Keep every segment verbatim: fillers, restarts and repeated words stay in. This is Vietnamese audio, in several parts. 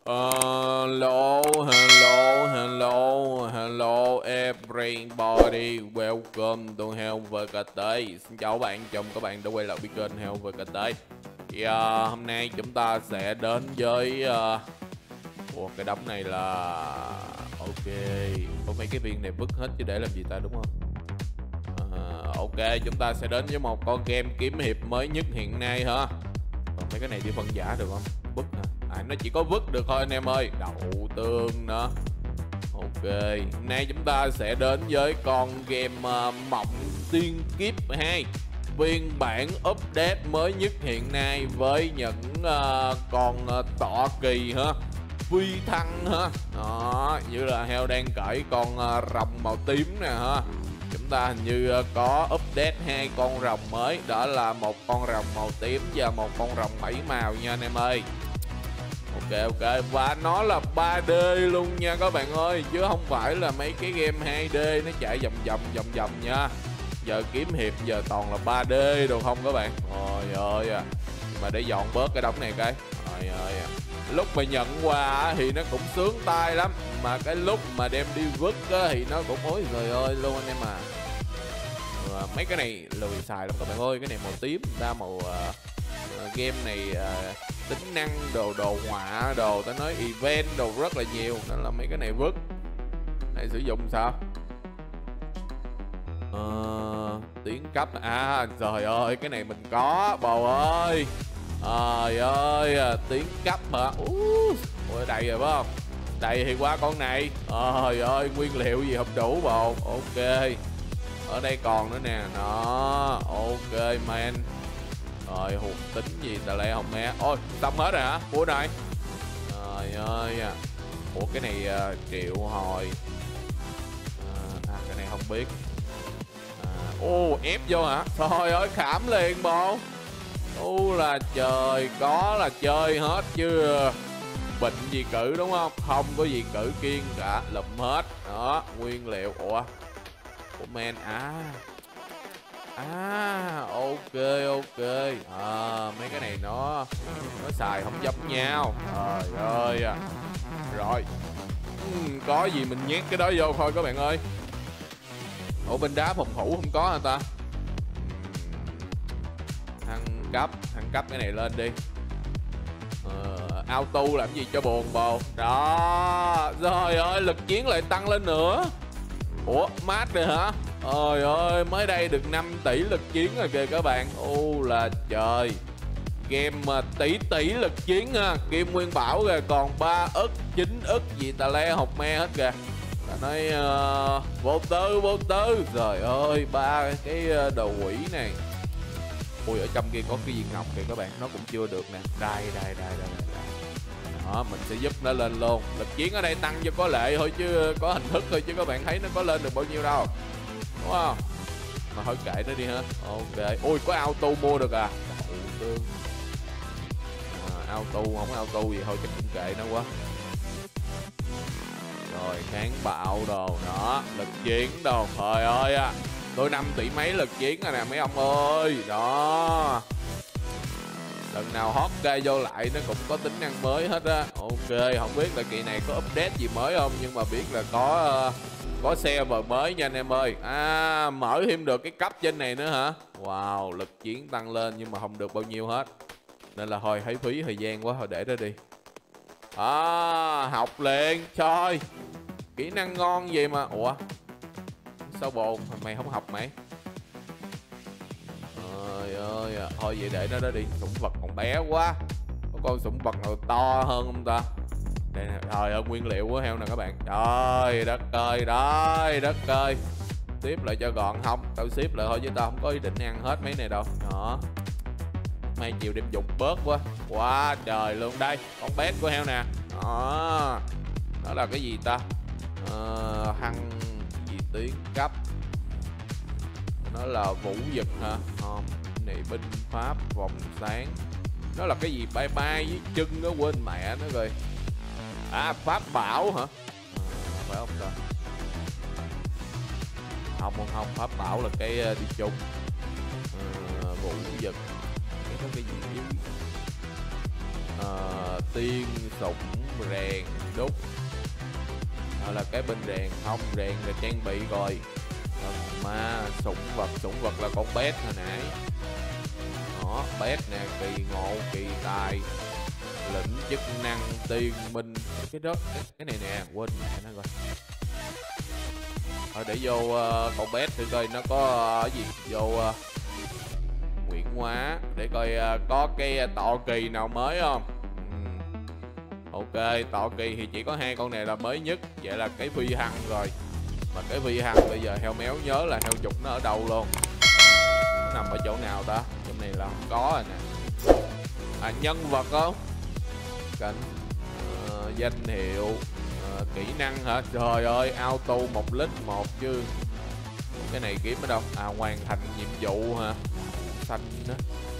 Hello, hello, hello, hello everybody, welcome to Hell vê ca tê. Xin chào các bạn, chào mừng các bạn đã quay lại với kênh Hell vê ca tê. Thì uh, hôm nay chúng ta sẽ đến với uh... Ủa, cái đống này là... Ok, có mấy cái viên này vứt hết chứ để làm gì ta, đúng không? Uh, ok, chúng ta sẽ đến với một con game kiếm hiệp mới nhất hiện nay hả? Còn mấy cái này đi phân giả được không? Vứt hả? À, nó chỉ có vứt được thôi anh em ơi. Đậu tương nữa. Ok, hôm nay chúng ta sẽ đến với con game uh, Mộng Tiên Kiếp hai, phiên bản update mới nhất hiện nay với những uh, con uh, tọa kỳ hả, phi thăng hả. Đó, như là Heo đang cởi con uh, rồng màu tím nè ha. Chúng ta hình như uh, có update hai con rồng mới, đó là một con rồng màu tím và một con rồng bảy màu nha anh em ơi. Ok ok, và nó là ba đê luôn nha các bạn ơi, chứ không phải là mấy cái game hai đê nó chạy vòng vòng vòng vòng nha. Giờ kiếm hiệp giờ toàn là ba đê được không các bạn? Trời ơi à. Mà để dọn bớt cái đống này cái. Trời ơi à. Lúc mà nhận quà thì nó cũng sướng tay lắm, mà cái lúc mà đem đi vứt thì nó cũng ối trời ơi luôn anh em à. Ừ, mấy cái này lười xài lắm các bạn ơi. Cái này màu tím, ra màu uh, game này uh, tính năng đồ đồ họa đồ, ta nói event đồ rất là nhiều, nên là mấy cái này vứt. Này sử dụng sao? Ờ, tiếng cấp à, trời ơi cái này mình có bầu ơi. Trời ơi, tiếng cấp hả? Ủa đầy rồi phải không? Đầy thì qua con này. Trời ơi, nguyên liệu gì không đủ bầu. Ok, ở đây còn nữa nè. Đó, ok man. Rồi hụt tính gì tà lẹ hồng mẹ. Ôi xong hết rồi hả? Ủa này. Trời ơi. Ủa cái này uh, triệu hồi. uh, À cái này không biết. Ô uh, ép vô hả? Trời ơi khảm liền bộ. Ô là trời, có là chơi hết chứ. Bệnh gì cử đúng không? Không có gì cử kiên cả, lụm hết. Đó, nguyên liệu. Ủa Ủa men à. À ok ok. À, mấy cái này nó nó xài không giống nhau. Trời ơi à. Rồi uhm, có gì mình nhét cái đó vô thôi các bạn ơi. Ủa bên đá phòng thủ không có hả ta? Thăng cấp, thăng cấp cái này lên đi. Ờ, auto làm gì cho buồn bồ. Đó, rồi ơi lực chiến lại tăng lên nữa. Ủa mát rồi hả? Ôi ơi, mới đây được năm tỷ lực chiến rồi kìa các bạn. Ô là trời. Game mà tỷ tỷ lực chiến ha. Kim Nguyên Bảo kìa, còn ba ức, chín ức gì tà le học me hết kìa. Ta nói uh, vô tư, vô tư. Trời ơi, ba cái đồ quỷ này. Ui, ở trong kia có cái viên ngọc kìa các bạn. Nó cũng chưa được nè. Đây, đây, đây, đây, đây. Đó, mình sẽ giúp nó lên luôn. Lực chiến ở đây tăng cho có lệ thôi chứ, có hình thức thôi chứ các bạn thấy nó có lên được bao nhiêu đâu, đúng không? Mà thôi kệ nó đi ha. Ok. Ui có auto mua được à? à auto không có auto gì thôi chắc cũng kệ nó quá. Rồi kháng bạo đồ đó, lực chiến đồ. Trời ơi à, tôi năm tỷ mấy lực chiến rồi nè mấy ông ơi. Đó, lần nào hot ra vô lại nó cũng có tính năng mới hết á. Ok, không biết là kỳ này có update gì mới không, nhưng mà biết là có uh, có server mới nha anh em ơi. À, mở thêm được cái cấp trên này nữa hả? Wow, lực chiến tăng lên nhưng mà không được bao nhiêu hết, nên là thôi thấy phí thời gian quá, thôi để đó đi. À, học liền. Trời, kỹ năng ngon gì mà. Ủa sao bồn mày không học mày? Trời ơi, thôi vậy để nó đó đi. Sủng vật còn bé quá, có con sủng vật nào to hơn không ta? Đây nè, trời ơi nguyên liệu của heo nè các bạn. Trời đất ơi, đây đất ơi. Xếp lại cho gọn. Không, tao xếp lại thôi chứ tao không có ý định ăn hết mấy này đâu. Đó, may chiều đem dục bớt quá. Quá trời luôn. Đây con bé của heo nè. Đó, đó là cái gì ta? Ờ, hăng gì tiến cấp. Nó là vũ dực hả? Không, này binh pháp vòng sáng. Nó là cái gì bay bay với chân nó quên mẹ nó rồi. À pháp bảo hả? À, phải không ta? Không không không, pháp bảo là cái đi chung. À, vũ dực. Cái có cái gì chứ? uh, tiên sủng rèn đúc. Đó là cái bên rèn không, rèn là trang bị rồi. Thần ma sủng vật, sủng vật là con bét hồi nãy. Đó, bét nè, kỳ ngộ, kỳ tài, lĩnh chức năng, tiên minh. Cái đó, cái, cái này nè, quên mẹ nó rồi. Thôi để vô uh, con bét thử coi nó có uh, gì. Vô uh, Nguyễn Hóa để coi uh, có cái tọa kỳ nào mới không. uhm. Ok, tọa kỳ thì chỉ có hai con này là mới nhất. Vậy là cái phi hăng rồi. Mà cái phi hăng bây giờ heo méo nhớ là heo dục nó ở đâu luôn. Nó nằm ở chỗ nào ta? Trong này là không có rồi nè. À, nhân vật không? Cảnh uh, danh hiệu, uh, kỹ năng hả? Trời ơi, auto một lít một chứ. Cái này kiếm ở đâu? À, hoàn thành nhiệm vụ hả? Xanh đó.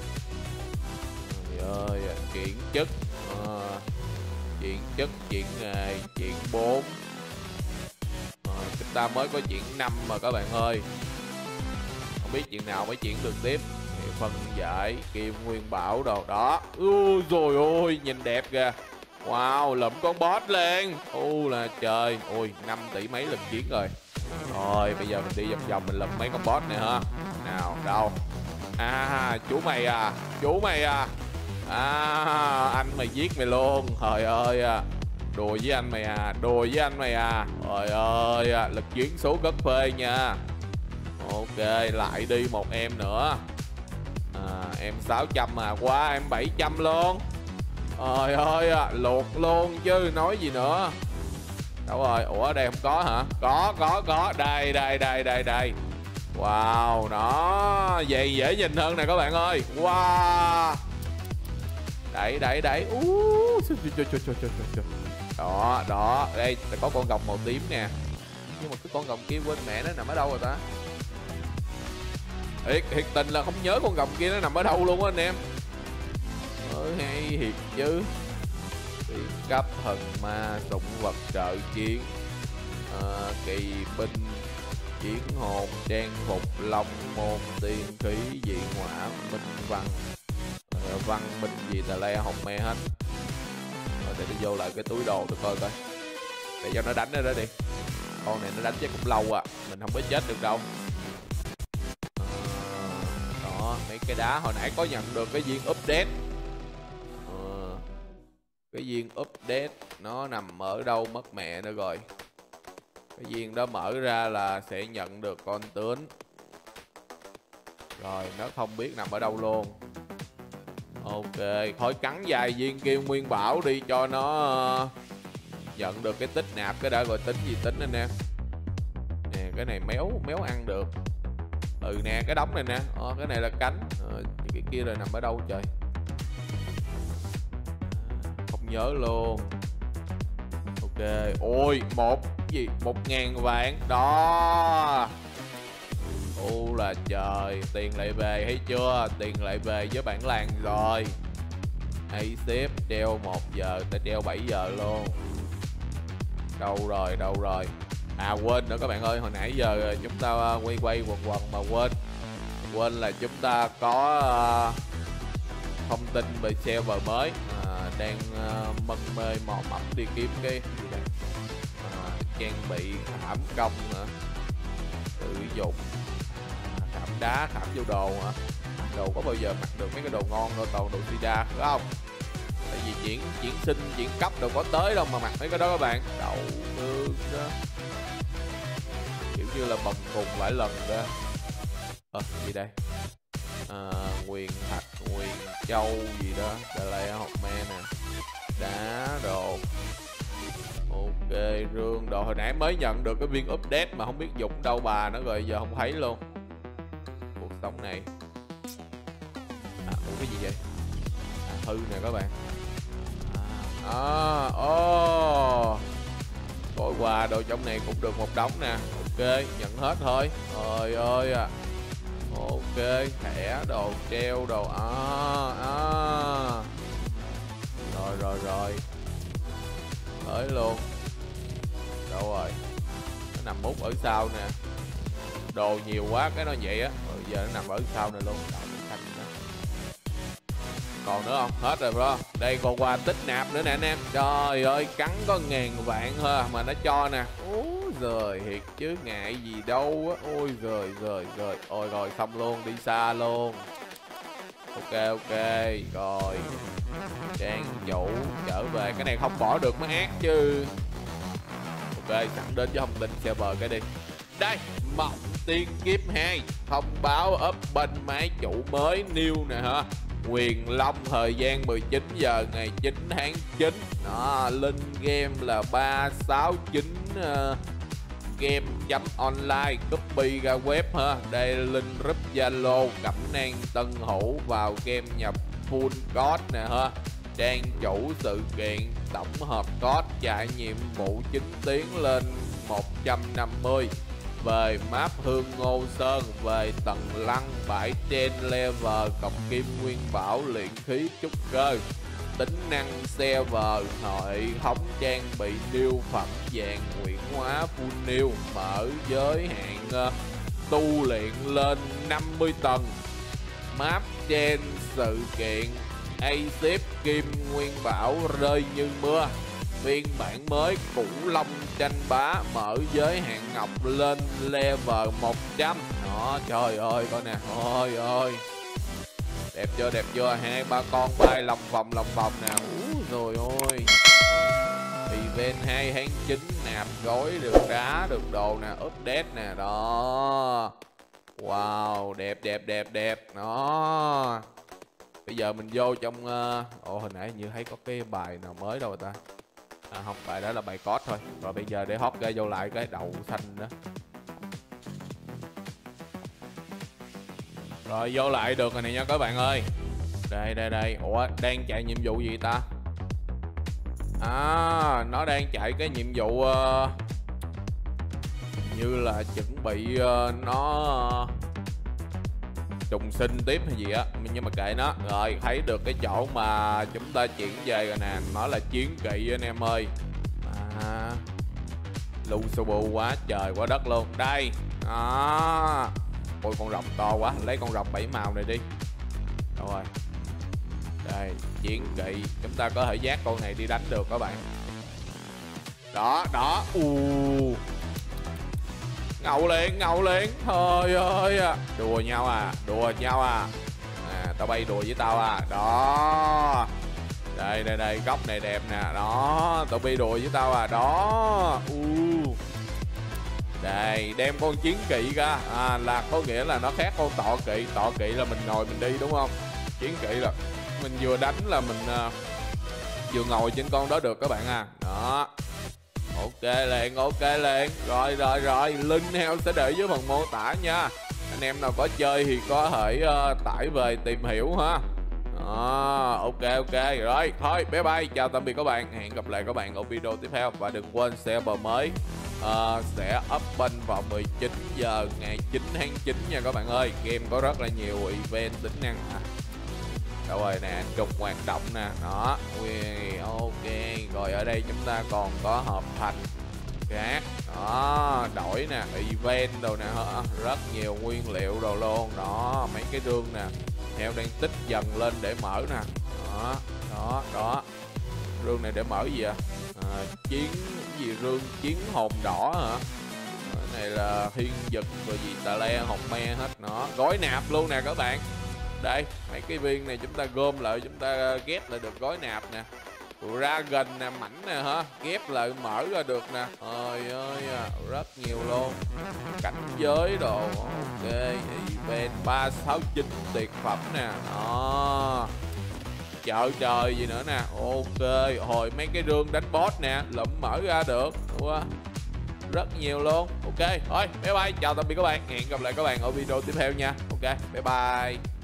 Trời ơi, chuyển chức, uh, chuyển chức, chuyển nghề, chuyển bốn. Uh, chúng ta mới có chuyển năm mà các bạn ơi. Không biết chuyện nào mới chuyển được tiếp. Phân giải, kim nguyên bảo đồ đó. Ui rồi ôi, nhìn đẹp kìa. Wow, lụm con boss lên. U là trời. Ôi, năm tỷ mấy lần chiến rồi. Rồi, bây giờ mình đi vòng vòng mình lụm mấy con boss này ha. Nào, đâu? À, chú mày à, chú mày à. À, anh mày giết mày luôn. Trời ơi à. Đùa với anh mày à, đùa với anh mày à. Trời ơi à, lực chiến số rất phê nha. Ok, lại đi một em nữa. À, em sáu trăm mà, qua em bảy trăm luôn. Trời ơi à, luộc luôn chứ nói gì nữa. Đâu rồi? Ủa ở đây không có hả? Có, có, có. Đây, đây, đây, đây, đây. Wow, đó. Vậy dễ nhìn hơn nè các bạn ơi. Wow. Đẩy, đẩy, đẩy. Đó, đó. Đây, có con gọng màu tím nè. Nhưng mà cái con gọng kia quên mẹ nó nằm ở đâu rồi ta? Thiệt, thiệt tình là không nhớ con gọng kia nó nằm ở đâu luôn á anh em. Mới hay thiệt chứ. Tiến cấp thần ma, sủng vật trợ chiến, à, kỳ binh, chiến hồn, trang phục, long môn, tiên khí, dị hỏa, minh văn, à, văn minh gì tà le hồng me hết. Rồi để đi vô lại cái túi đồ tôi coi coi. Để cho nó đánh nó đó đi. Con này nó đánh chắc cũng lâu à, mình không có chết được đâu. Mấy cái đá hồi nãy có nhận được cái viên update. ờ, Cái viên update nó nằm ở đâu mất mẹ nữa rồi. Cái viên đó mở ra là sẽ nhận được con tướng. Rồi nó không biết nằm ở đâu luôn. Ok, thôi cắn vài viên kim nguyên bảo đi cho nó uh, nhận được cái tích nạp cái đã rồi tính gì tính anh em. Nè cái này méo méo ăn được. Ừ nè cái đống này nè. Ờ, cái này là cánh. Ờ, cái kia là nằm ở đâu trời? Không nhớ luôn. Ok. Ôi một gì? Một ngàn vạn. Đó. Ô là trời. Tiền lại về thấy chưa? Tiền lại về với bản làng rồi. Hay xếp treo một giờ. Ta treo bảy giờ luôn. Đâu rồi? Đâu rồi? À quên nữa các bạn ơi, hồi nãy giờ chúng ta quay quay quần quần mà quên Quên là chúng ta có uh, thông tin về server mới. uh, Đang uh, mân mê mò mẫm đi kiếm cái gì đây? Uh, trang bị khảm công hả? Sử dụng uh, khảm đá, khảm vô đồ hả? Đồ có bao giờ mặc được mấy cái đồ ngon đâu, toàn đồ sida phải không? Tại vì chuyển chuyển sinh, chuyển cấp đâu có tới đâu mà mặc mấy cái đó các bạn. Đậu tương đó. Kiểu như là bầm cùng vài lần đó. Ờ, gì đây? À, quyền thạch, quyền châu gì đó. Đây là học me nè. Đá đồ. Ok, rương đồ. Hồi nãy mới nhận được cái viên update mà không biết dụng đâu bà nữa rồi, giờ không thấy luôn. Cuộc sống này. À, ủa cái gì vậy? À, hư nè các bạn. À, ô gói quà đồ trong này cũng được một đống nè. Ok, nhận hết thôi. Trời ơi à. Ok, thẻ đồ treo đồ. À, à. Rồi rồi rồi. Tới luôn. Đâu rồi? Nó nằm mút ở sau nè. Đồ nhiều quá cái nó vậy á. Rồi giờ nó nằm ở sau này luôn. Còn nữa không? Hết rồi bro. Đây còn quà tích nạp nữa nè anh em. Trời ơi, cắn có ngàn vạn ha mà nó cho nè. Ôi giời, thiệt chứ ngại gì đâu á. Ôi giời giời giời. Ôi rồi xong luôn, đi xa luôn. Ok ok, rồi. Trang chủ trở về, cái này không bỏ được mới ác chứ. Ok, sẵn đến với thông tin server cái đi. Đây, Mộng Tiên Kiếp hai thông báo up bên máy chủ mới new nè ha. Quyền Long thời gian mười chín giờ ngày chín tháng chín. Đó, link game là ba sáu chín uh, game.online, copy ra web ha. Đây link group Zalo, Cẩm Nang Tân Hữu, vào game nhập full code nè ha. Trang chủ sự kiện tổng hợp code chạy nhiệm vụ chín tiếng lên một trăm năm mươi. Về map Hương Ngô Sơn, về tầng lăng bãi trên level, cộng kim nguyên bảo, luyện khí trúc cơ, tính năng server, hệ thống trang bị new phẩm dạng nguyễn hóa full new, mở giới hạn uh, tu luyện lên năm mươi tầng. Map trên sự kiện A-Ship Kim Nguyên Bảo rơi như mưa. Phiên bản mới Cửu Long tranh bá, mở giới hạn ngọc lên level một trăm. Đó, trời ơi coi nè. Ôi ơi. Đẹp chưa, đẹp chưa? Hai ba con bay lòng vòng lòng vòng nè. Úi rồi ôi. Event hai tháng chín nạp gói được đá, được đồ nè, update nè. Đó. Wow, đẹp đẹp đẹp đẹp. Đó. Bây giờ mình vô trong uh... ồ, hồi nãy như thấy có cái bài nào mới đâu ta. À không, bài đó là bài code thôi. Rồi bây giờ để hot ra vô lại cái đầu xanh đó. Rồi vô lại được rồi này nha các bạn ơi. Đây đây đây. Ủa đang chạy nhiệm vụ gì ta? À nó đang chạy cái nhiệm vụ uh, như là chuẩn bị uh, nó uh, trùng sinh tiếp hay gì á, nhưng mà kệ nó. Rồi thấy được cái chỗ mà chúng ta chuyển về rồi nè, nó là chiến kỵ anh em ơi. À, lu su bu quá trời quá đất luôn. Đây đó. Ôi con rồng to quá, lấy con rồng bảy màu này đi. Đâu rồi? Đây chiến kỵ, chúng ta có thể dắt con này đi đánh được các bạn. Đó đó. U ngầu liền, ngầu liền. Trời ơi, đùa nhau à, đùa nhau à. À, tao bay đùa với tao à. Đó. Đây, đây, đây, góc này đẹp nè. Đó, tao bay đùa với tao à. Đó. Uh. Đây, đem con chiến kỵ ra. À, là có nghĩa là nó khác con tọa kỵ. Tọa kỵ là mình ngồi mình đi đúng không? Chiến kỵ là mình vừa đánh là mình uh, vừa ngồi trên con đó được các bạn à. Đó. Ok liền, ok liền. Rồi rồi rồi, link heo sẽ để dưới phần mô tả nha. Anh em nào có chơi thì có thể uh, tải về tìm hiểu ha. Đó, ok ok. Rồi, thôi bye bye, chào tạm biệt các bạn. Hẹn gặp lại các bạn ở video tiếp theo. Và đừng quên server mới uh, sẽ up bên vào mười chín giờ ngày chín tháng chín nha các bạn ơi. Game có rất là nhiều event tính năng à. Đâu rồi nè, trục hoạt động nè. Đó, ok. Rồi ở đây chúng ta còn có hợp thành cát. Đó, đổi nè, event đồ nè. Rất nhiều nguyên liệu đồ luôn. Đó, mấy cái rương nè. Heo đang tích dần lên để mở nè. Đó, đó, đó. Rương này để mở gì ạ? À, chiến gì rương chiến hồn đỏ hả? Cái này là thiên dực rồi gì tà le hồn me hết. Nó gói nạp luôn nè các bạn. Đây, mấy cái viên này chúng ta gom lại, chúng ta ghép lại được gói nạp nè. Dragon nè, mảnh nè hả, ghép lại mở ra được nè. Trời ơi, rất nhiều luôn. Cảnh giới đồ, ok. Event ba sáu chín tuyệt phẩm nè. Đó. Chợ trời gì nữa nè. Ok, hồi mấy cái rương đánh boss nè, lụm mở ra được. Wow. Rất nhiều luôn. Ok, thôi, bye bye, chào tạm biệt các bạn. Hẹn gặp lại các bạn ở video tiếp theo nha. Ok, bye bye.